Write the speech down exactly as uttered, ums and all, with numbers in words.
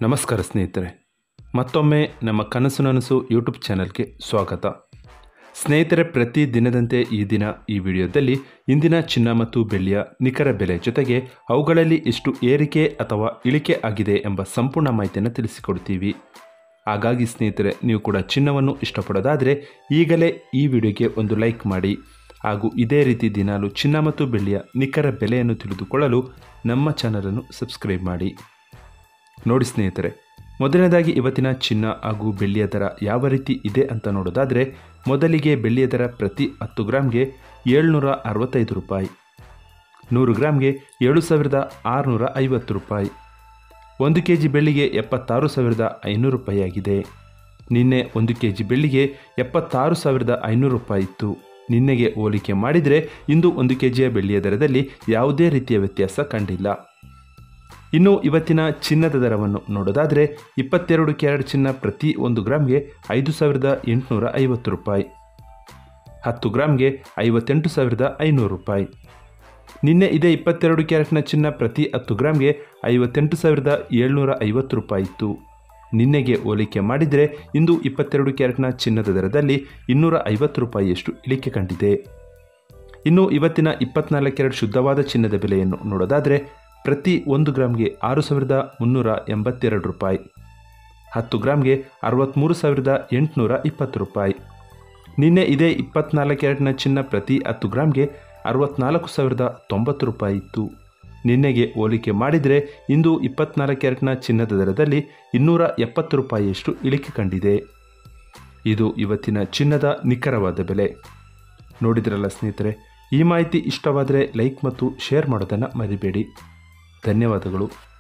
ನಮಸ್ಕಾರ ಸ್ನೇಹಿತರೆ, ಮತ್ತೊಮ್ಮೆ ನಮ್ಮ ಕನಸು ನನಸು ಯೂಟ್ಯೂಬ್ ಚಾನಲ್ಗೆ ಸ್ವಾಗತ. ಸ್ನೇಹಿತರೆ, ಪ್ರತಿ ದಿನದಂತೆ ಈ ದಿನ ಈ ವಿಡಿಯೋದಲ್ಲಿ ಇಂದಿನ ಚಿನ್ನ ಮತ್ತು ಬೆಳ್ಳಿಯ ನಿಖರ ಬೆಲೆ ಜೊತೆಗೆ ಅವುಗಳಲ್ಲಿ ಎಷ್ಟು ಏರಿಕೆ ಅಥವಾ ಇಳಿಕೆ ಆಗಿದೆ ಎಂಬ ಸಂಪೂರ್ಣ ಮಾಹಿತಿಯನ್ನು ತಿಳಿಸಿಕೊಡ್ತೀವಿ. ಹಾಗಾಗಿ ಸ್ನೇಹಿತರೆ, ನೀವು ಕೂಡ ಚಿನ್ನವನ್ನು ಇಷ್ಟಪಡೋದಾದರೆ ಈಗಲೇ ಈ ವಿಡಿಯೋಗೆ ಒಂದು ಲೈಕ್ ಮಾಡಿ ಹಾಗೂ ಇದೇ ರೀತಿ ದಿನಾಲು ಚಿನ್ನ ಮತ್ತು ಬೆಳ್ಳಿಯ ನಿಖರ ಬೆಲೆಯನ್ನು ತಿಳಿದುಕೊಳ್ಳಲು ನಮ್ಮ ಚಾನಲನ್ನು ಸಬ್ಸ್ಕ್ರೈಬ್ ಮಾಡಿ. ನೋಡಿ ಸ್ನೇಹಿತರೆ, ಮೊದಲನೇದಾಗಿ ಇವತ್ತಿನ ಚಿನ್ನ ಹಾಗೂ ಬೆಳ್ಳಿಯ ದರ ಯಾವ ರೀತಿ ಇದೆ ಅಂತ ನೋಡೋದಾದರೆ, ಮೊದಲಿಗೆ ಬೆಳ್ಳಿಯ ದರ ಪ್ರತಿ ಹತ್ತು ಗ್ರಾಮ್ಗೆ ಏಳ್ನೂರ ಅರವತ್ತೈದು ರೂಪಾಯಿ, ನೂರು ಗ್ರಾಮ್ಗೆ ಏಳು ಸಾವಿರದ ಆರುನೂರ ಐವತ್ತು ರೂಪಾಯಿ, ಒಂದು ಕೆ ಜಿ ಬೆಳ್ಳಿಗೆ ಎಪ್ಪತ್ತಾರು ಸಾವಿರದ ಐನೂರು ರೂಪಾಯಿ ಆಗಿದೆ. ನಿನ್ನೆ ಒಂದು ಕೆ ಜಿ ಬೆಳ್ಳಿಗೆ ಎಪ್ಪತ್ತಾರು ಸಾವಿರದ ಐನೂರು ರೂಪಾಯಿ ಇತ್ತು. ನಿನ್ನೆಗೆ ಹೋಲಿಕೆ ಮಾಡಿದರೆ ಇಂದು ಒಂದು ಕೆ ಜಿಯ ಬೆಳ್ಳಿಯ ದರದಲ್ಲಿ ಯಾವುದೇ ರೀತಿಯ ವ್ಯತ್ಯಾಸ ಕಂಡಿಲ್ಲ. ಇನ್ನು ಇವತ್ತಿನ ಚಿನ್ನದ ದರವನ್ನು ನೋಡೋದಾದರೆ, ಇಪ್ಪತ್ತೆರಡು ಕ್ಯಾರೆಟ್ ಚಿನ್ನ ಪ್ರತಿ ಒಂದು ಗ್ರಾಮ್ಗೆ ಐದು ಸಾವಿರದ ಎಂಟುನೂರ ಐವತ್ತು ರೂಪಾಯಿ, ಹತ್ತು ಗ್ರಾಮ್ಗೆ ಐವತ್ತೆಂಟು ಸಾವಿರದ ಐನೂರು ರೂಪಾಯಿ. ನಿನ್ನೆ ಇದೇ ಇಪ್ಪತ್ತೆರಡು ಕ್ಯಾರೆಟ್ನ ಚಿನ್ನ ಪ್ರತಿ ಹತ್ತು ಗ್ರಾಮ್ಗೆ ಐವತ್ತೆಂಟು ಸಾವಿರದ ಏಳ್ನೂರ ಐವತ್ತು ರೂಪಾಯಿ ಇತ್ತು. ನಿನ್ನೆಗೆ ಹೋಲಿಕೆ ಮಾಡಿದರೆ ಇಂದು ಇಪ್ಪತ್ತೆರಡು ಕ್ಯಾರೆಟ್ನ ಚಿನ್ನದ ದರದಲ್ಲಿ ಇನ್ನೂರ ಐವತ್ತು ರೂಪಾಯಿಯಷ್ಟು ಇಳಿಕೆ ಕಂಡಿದೆ. ಇನ್ನು ಇವತ್ತಿನ ಇಪ್ಪತ್ನಾಲ್ಕು ಕ್ಯಾರೆಟ್ ಶುದ್ಧವಾದ ಚಿನ್ನದ ಬೆಲೆಯನ್ನು ನೋಡೋದಾದರೆ, ಪ್ರತಿ ಒಂದು ಗ್ರಾಮ್ಗೆ ಆರು ಸಾವಿರದ ಮುನ್ನೂರ ಎಂಬತ್ತೆರಡು ರೂಪಾಯಿ, ಹತ್ತು ಗ್ರಾಮ್ಗೆ ಅರವತ್ತ್ಮೂರು ಸಾವಿರದ ಎಂಟುನೂರ ಇಪ್ಪತ್ತು ರೂಪಾಯಿ. ನಿನ್ನೆ ಇದೇ ಇಪ್ಪತ್ನಾಲ್ಕು ಕ್ಯಾರೆಟ್ನ ಚಿನ್ನ ಪ್ರತಿ ಹತ್ತು ಗ್ರಾಮ್ಗೆ ಅರವತ್ತ್ನಾಲ್ಕು ಸಾವಿರದ ತೊಂಬತ್ತು ರೂಪಾಯಿ ಇತ್ತು. ನಿನ್ನೆಗೆ ಹೋಲಿಕೆ ಮಾಡಿದರೆ ಇಂದು ಇಪ್ಪತ್ನಾಲ್ಕು ಕ್ಯಾರೆಟ್ನ ಚಿನ್ನದ ದರದಲ್ಲಿ ಇನ್ನೂರ ಎಪ್ಪತ್ತು ರೂಪಾಯಿಯಷ್ಟು ಇಳಿಕೆ ಕಂಡಿದೆ. ಇದು ಇವತ್ತಿನ ಚಿನ್ನದ ನಿಖರವಾದ ಬೆಲೆ. ನೋಡಿದ್ರಲ್ಲ ಸ್ನೇಹಿತರೆ, ಈ ಮಾಹಿತಿ ಇಷ್ಟವಾದರೆ ಲೈಕ್ ಮತ್ತು ಶೇರ್ ಮಾಡೋದನ್ನು ಮರಿಬೇಡಿ. ಧನ್ಯವಾದಗಳು.